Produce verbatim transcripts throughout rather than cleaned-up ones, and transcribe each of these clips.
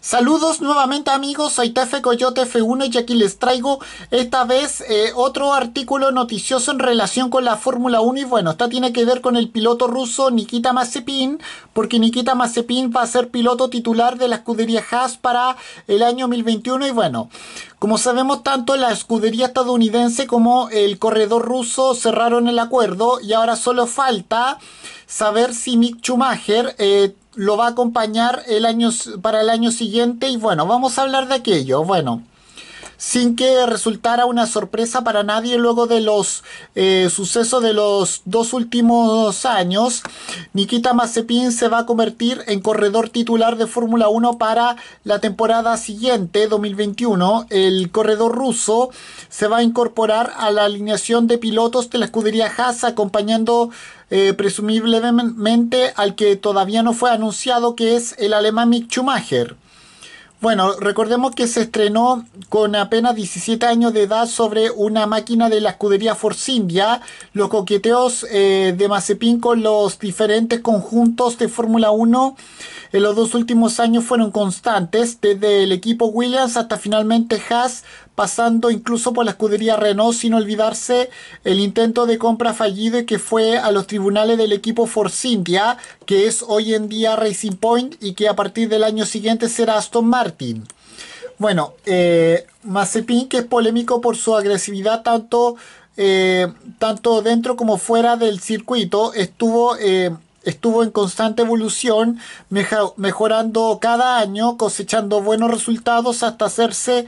Saludos nuevamente amigos, soy Tefe Coyote F uno y aquí les traigo esta vez eh, otro artículo noticioso en relación con la Fórmula uno y bueno, esta tiene que ver con el piloto ruso Nikita Mazepin, porque Nikita Mazepin va a ser piloto titular de la escudería Haas para el año dos mil veintiuno y bueno, como sabemos tanto la escudería estadounidense como el corredor ruso cerraron el acuerdo y ahora solo falta saber si Mick Schumacher eh, lo va a acompañar el año, para el año siguiente y bueno, vamos a hablar de aquello. Bueno, sin que resultara una sorpresa para nadie luego de los eh, sucesos de los dos últimos años, Nikita Mazepin se va a convertir en corredor titular de Fórmula uno para la temporada siguiente, dos mil veintiuno. El corredor ruso se va a incorporar a la alineación de pilotos de la escudería Haas, acompañando eh, presumiblemente al que todavía no fue anunciado, que es el alemán Mick Schumacher. Bueno, recordemos que se estrenó con apenas diecisiete años de edad sobre una máquina de la escudería Force India. Los coqueteos eh, de Mazepin con los diferentes conjuntos de Fórmula uno en los dos últimos años fueron constantes, desde el equipo Williams hasta finalmente Haas, pasando incluso por la escudería Renault, sin olvidarse el intento de compra fallido y que fue a los tribunales del equipo Force India, que es hoy en día Racing Point y que a partir del año siguiente será Aston Martin. Bueno, eh, Mazepin, que es polémico por su agresividad tanto, eh, tanto dentro como fuera del circuito, estuvo... Eh, Estuvo en constante evolución, mejorando cada año, cosechando buenos resultados hasta hacerse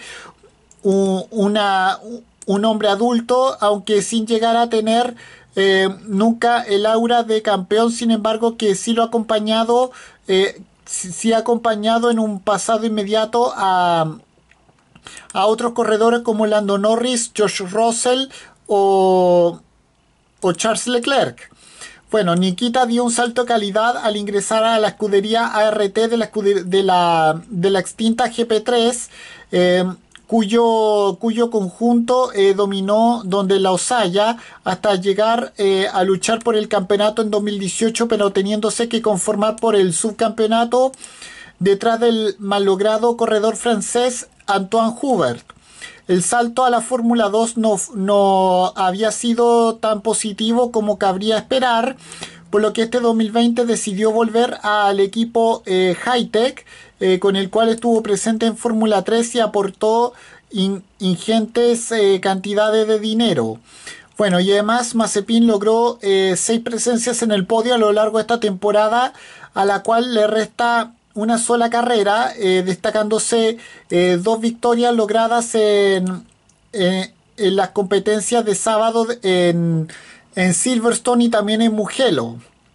un, una, un hombre adulto, aunque sin llegar a tener eh, nunca el aura de campeón. Sin embargo, que sí lo ha acompañado, eh, sí, sí ha acompañado en un pasado inmediato a, a otros corredores como Lando Norris, George Russell o, o Charles Leclerc. Bueno, Nikita dio un salto de calidad al ingresar a la escudería A R T de la, de la, de la extinta G P tres, eh, cuyo, cuyo conjunto eh, dominó donde la Osaya hasta llegar eh, a luchar por el campeonato en dos mil dieciocho, pero teniéndose que conformar por el subcampeonato detrás del malogrado corredor francés Antoine Hubert. El salto a la Fórmula dos no, no había sido tan positivo como cabría esperar, por lo que este dos mil veinte decidió volver al equipo eh, Hightech, eh, con el cual estuvo presente en Fórmula tres y aportó in, ingentes eh, cantidades de dinero. Bueno, y además Mazepin logró eh, seis presencias en el podio a lo largo de esta temporada, a la cual le resta una sola carrera, eh, destacándose eh, dos victorias logradas en, eh, en las competencias de sábado en, en Silverstone y también en Mugello.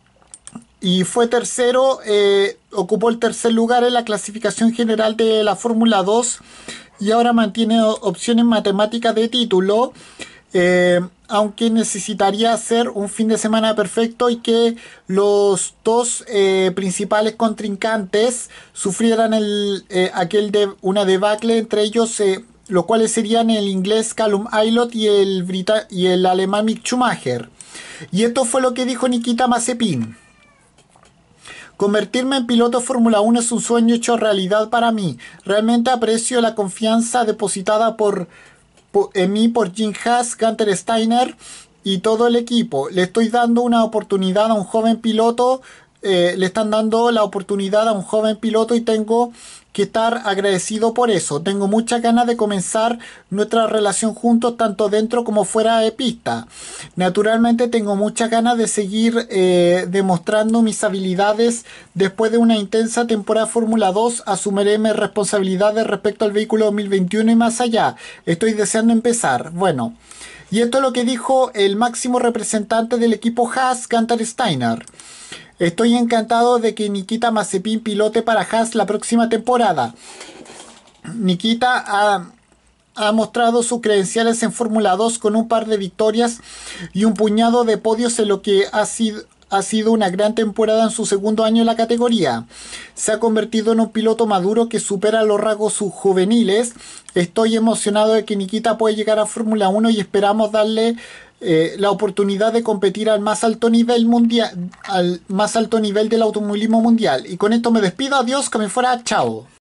Y fue tercero, eh, ocupó el tercer lugar en la clasificación general de la Fórmula dos y ahora mantiene opciones matemáticas de título. Eh, aunque necesitaría hacer un fin de semana perfecto y que los dos eh, principales contrincantes sufrieran el, eh, aquel de una debacle entre ellos, eh, los cuales serían el inglés Callum Ilott y el, Brita y el alemán Mick Schumacher. Y esto fue lo que dijo Nikita Mazepin. Convertirme en piloto de Fórmula uno es un sueño hecho realidad para mí. Realmente aprecio la confianza depositada por en mí por Jim Haas, Gunther Steiner y todo el equipo. Le estoy dando una oportunidad a un joven piloto, eh, le están dando la oportunidad a un joven piloto y tengo que estar agradecido por eso. Tengo muchas ganas de comenzar nuestra relación juntos, tanto dentro como fuera de pista. Naturalmente tengo muchas ganas de seguir eh, demostrando mis habilidades. Después de una intensa temporada de Fórmula dos, asumiré mis responsabilidades respecto al vehículo dos mil veintiuno y más allá. Estoy deseando empezar. Bueno, y esto es lo que dijo el máximo representante del equipo Haas, Gunther Steiner. Estoy encantado de que Nikita Mazepin pilote para Haas la próxima temporada. Nikita ha, ha mostrado sus credenciales en Fórmula dos con un par de victorias y un puñado de podios en lo que ha sido, ha sido una gran temporada en su segundo año en la categoría. Se ha convertido en un piloto maduro que supera los rasgos juveniles. Estoy emocionado de que Nikita pueda llegar a Fórmula uno y esperamos darle Eh, la oportunidad de competir al más alto nivel mundial, al más alto nivel del automovilismo mundial. Y con esto me despido, adiós, que me fuera, chao.